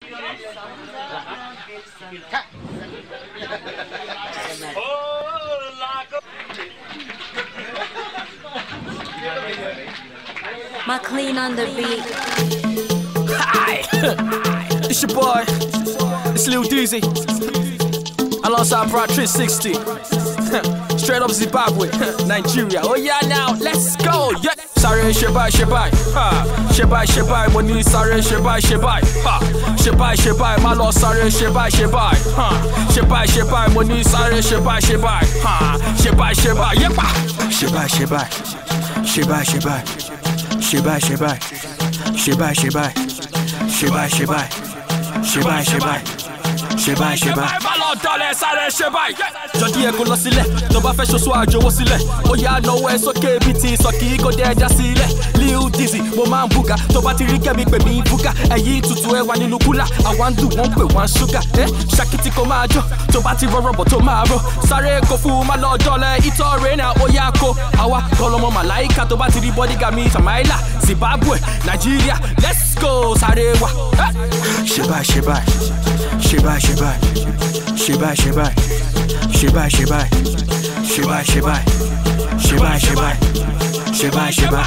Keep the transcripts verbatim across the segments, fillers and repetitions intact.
McLean on the beat. Hi, it's your boy, it's Lil Dizzy, alongside Broad three sixty, straight up Zimbabwe, Nigeria. Oh yeah, now let's go. Yeah. Sorry, shebai, shebai, ha, shebai, shebai, money, sorry, shebai, shebai, ha, shebai, shebai, my lord, sorry, shebai, shebai, ha, shebai, shebai, money, sorry, shebai, shebai, ha, shebai, shebai, yepa, shebai, shebai, shebai, shebai, shebai, shebai, shebai, shebai, shebai, shebai, shebai, shebai, shebai, shebai, my lord, darling, sorry, shebai. Jodi e ko lọ sílẹ̀, tó bá fẹ́ ṣoṣo àjọwọ́ sílẹ̀. Ó yá náwó ẹ sókè bí ti sọ̀kì kò dé ẹja sílẹ̀. Lil Dizzy, mo máa ń búga, tó bá ti rí kẹ́mi pè mí búga. Ẹ̀yìn tutù ẹ wà nínú kúlà, àwa ń dùn wọ́n pè wọ́n ṣúgà. Ṣàkìtì kò máa jó, tó bá ti rọrọ̀ bọ̀ tó máa rọ̀. Sáré kò fún má lọ jọlẹ̀, ìtọ́ rẹ̀ náà ó yá kó. Àwa kọlọmọ màláìka tó bá ti rí bọ́dígà mi Samaila, Zimbabwe, Nigeria, let's go sáré wá. Shebai, shebai, shebai, shebai, shebai, shebai. Shebai, shebai, shebai, shebai, shebai, shebai, shebai, shebai.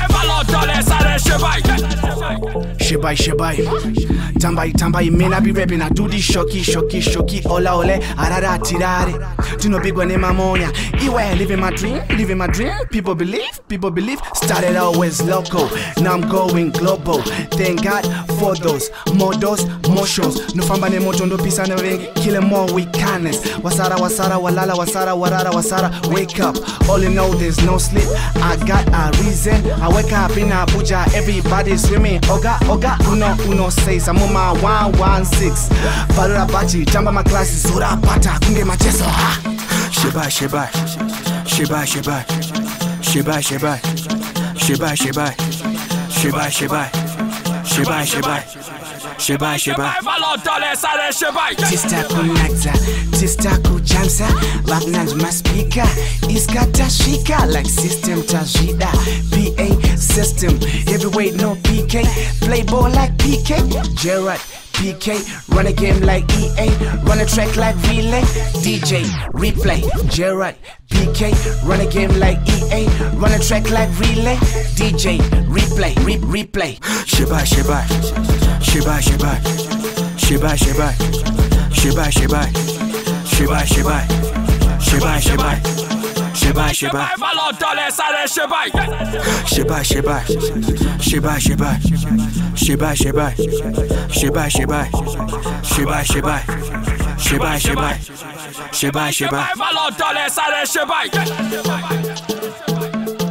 Shebai, shebai, tambai, tambai. May not be rapping, I do this shocky, shocky, shocky. Ola ole, arara tirare. Do no big one in my monia. Iwe, living my dream, living my dream. People believe, people believe. Started always local, now I'm going global. Thank God for those, more those, more shows. No famba ne moto ndo pisa ne wengi, kill them more with kindness. Wasara, wasara, walala, wasara, warara, wasara. Wake up, all in all there's no sleep. I got a reason. I wake up in Abuja, everybody's swimming. Oga, oga, uno, uno says I'm on my one one six. Barura bachi, jamba my classes, sura pata, kunge mateso. Shebai, shebai, shebai, shebai, shebai, shebai, shebai, shebai, shebai, shebai, shebai, shebai, shebai, shebai. Tista kunakza, tista kujansa, Wagnans my speaker, iska tashika like system tajida, P A system, heavyweight no P K, play ball like P K, Gerard. P K, run a game like E A, run a track like Relay, D J, replay, Gerard, P K, run a game like E A, run a track like Relay, D J, replay, re replay. Shebai, shebai, shebai, shebai, shebai, shebai, shebai, shebai, shebai, shebai, shebai, shebai, shebai, shebai. Shebai, shebai, shebai, shebai, shebai, shebai, shebai, shebai, shebai, shebai, shebai, shebai, shebai, shebai.